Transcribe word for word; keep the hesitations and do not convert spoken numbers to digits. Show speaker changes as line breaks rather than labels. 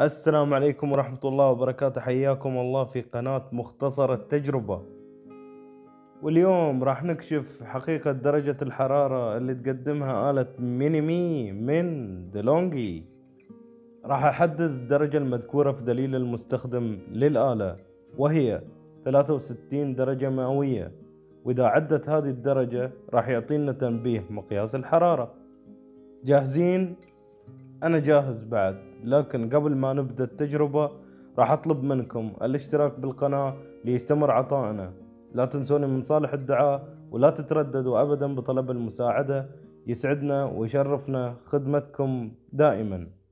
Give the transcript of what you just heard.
السلام عليكم ورحمة الله وبركاته، حياكم الله في قناة مختصر التجربة. واليوم راح نكشف حقيقة درجة الحرارة اللي تقدمها آلة ميني مي من ديلونجي. راح أحدد الدرجة المذكورة في دليل المستخدم للآلة، وهي ثلاثة وستين درجة مئوية، وإذا عدت هذه الدرجة راح يعطينا تنبيه مقياس الحرارة. جاهزين؟ أنا جاهز بعد، لكن قبل ما نبدأ التجربة راح أطلب منكم الاشتراك بالقناة ليستمر عطائنا. لا تنسوني من صالح الدعاء، ولا تترددوا أبدا بطلب المساعدة، يسعدنا ويشرفنا خدمتكم دائما.